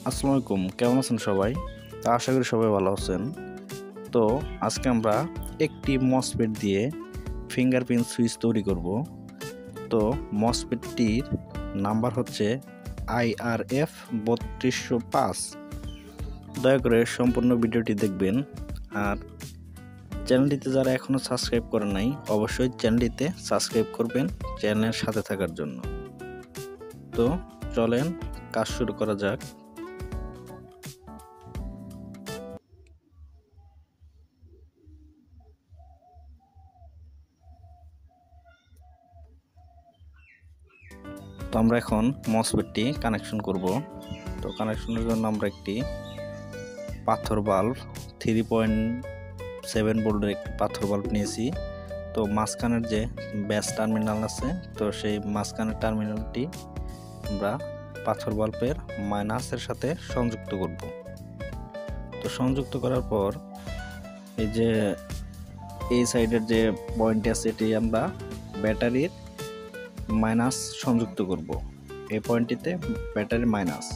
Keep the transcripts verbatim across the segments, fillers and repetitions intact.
আসসালামু আলাইকুম, কেমন আছেন সবাই? তা আশা করি সবাই ভালো আছেন। তো আজকে আমরা একটি মসফেট দিয়ে ফিঙ্গারপ্রিন্ট সুইচ তৈরি করব। তো মসফেটটির নাম্বার হচ্ছে আই আর এফ বত্রিশশো পাঁচ। দয়া করে সম্পূর্ণ ভিডিওটি দেখবেন। আর চ্যানেলটিতে যারা এখনও সাবস্ক্রাইব করেন নাই, অবশ্যই চ্যানেলটিতে সাবস্ক্রাইব করবেন চ্যানেলের সাথে থাকার জন্য। তো চলেন কাজ শুরু করা যাক। তো আমরা এখন মসফেটটি কানেকশন করব। তো কানেকশনের জন্য আমরা একটি পাথর বাল্ব থ্রি পয়েন্ট সেভেন ভোল্টের একটি পাথর বাল্ব নিয়েছি। তো মাঝখানের যে ব্যাস টার্মিনাল আছে, তো সেই মাঝখানের টার্মিনালটি আমরা পাথর বাল্বের মাইনাসের সাথে সংযুক্ত করব। তো সংযুক্ত করার পর এই যে এই সাইডের যে পয়েন্টটি আছে, এটি আমরা ব্যাটারির মাইনাস সংযুক্ত করব। এই পয়েন্টটিতে ব্যাটারি মাইনাস,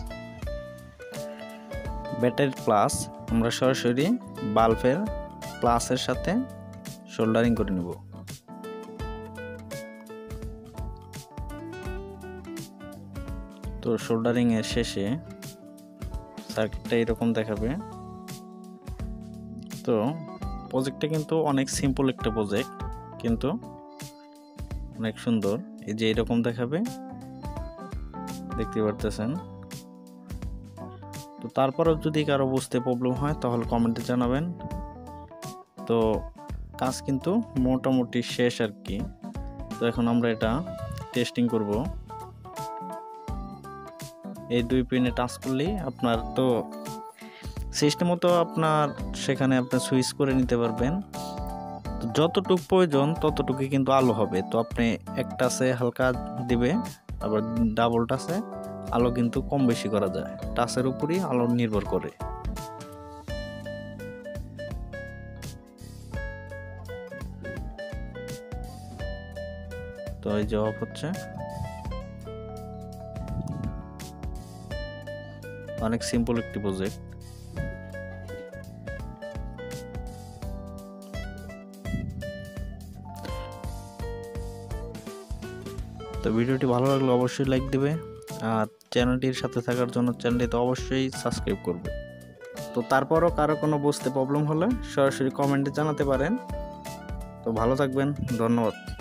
ব্যাটারি প্লাস আমরা সরাসরি বাল্বের প্লাসের সাথে সোল্ডারিং করে নেব। তো সোল্ডারিং এর শেষে সার্কিটটা এরকম দেখাবে। তো প্রজেক্টটা কিন্তু অনেক সিম্পল একটা প্রজেক্ট, কিন্তু অনেক সুন্দর। এই যে এরকম দেখাবে, দেখতে পারতেছেন। তো তারপরেও যদি কারো বুঝতে প্রবলেম হয় তাহলে কমেন্টে জানাবেন। তো কাজ কিন্তু মোটামুটি শেষ আর কি। তো এখন আমরা এটা টেস্টিং করব। এই দুই পিনে টাচ করলেই আপনার তো সিস্টেম মতো আপনার সেখানে আপনার সুইচ করে নিতে পারবেন। তো যতটুকু প্রয়োজন ততটুকুই কিন্তু আলো হবে। তো আপনি একটা টাচে হালকা দিবে, আবার ডাবল টাচে আলো কিন্তু কম বেশি করা যায়। টাচের উপরই আলো নির্ভর করে। তো এই যে অফ হচ্ছে, অনেক সিম্পল একটি প্রজেক্ট। তো ভিডিওটি ভালো লাগলে অবশ্যই লাইক দেবে, আর চ্যানেলটির সাথে থাকার জন্য চ্যানেলটিতে অবশ্যই সাবস্ক্রাইব করবে। তো তারপরও কারো কোনো বুঝতে প্রবলেম হলে সরাসরি কমেন্টে জানাতে পারেন। তো ভালো থাকবেন, ধন্যবাদ।